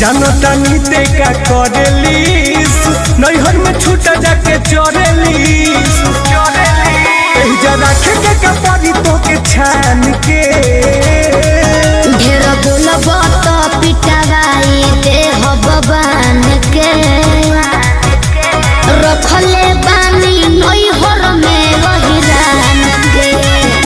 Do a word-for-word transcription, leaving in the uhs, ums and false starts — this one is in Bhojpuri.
जानता नीते का करेली नैहर में छूटा जाके चोरेली